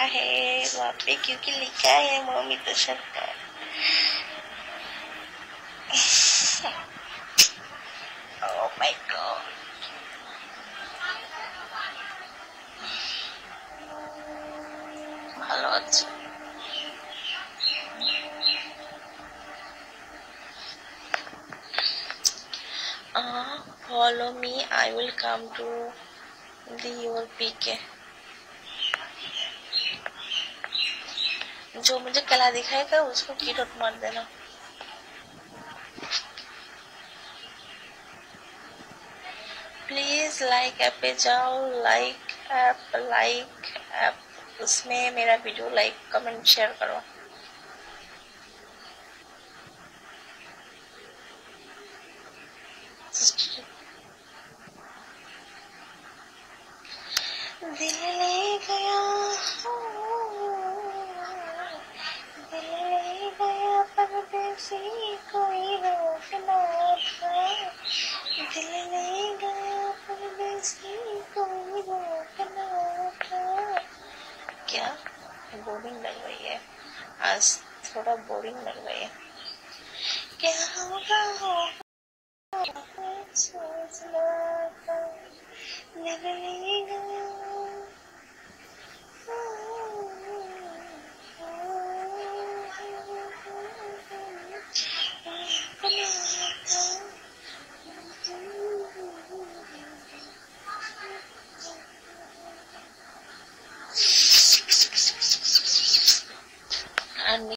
है वहाँ पे, क्योंकि लिखा है मौमिता सरकार। ओह माय गॉड, ভালো আছে। Follow me, I will come to your PK। जो मुझे कला दिखाएगा उसको कीडोट मार देना। प्लीज लाइक ऐप पे जाओ, लाइक ऐप उसमें मेरा वीडियो लाइक कमेंट शेयर करो। दिल ले गया, दिल ले गया परदेसी, कोई रोक ना था। दिल ले गया परदेसी, कोई रोक ना था। क्या बोरिंग लग रही है आज, थोड़ा बोरिंग लग रही है। क्या होगा सोच रहा था, दिल ले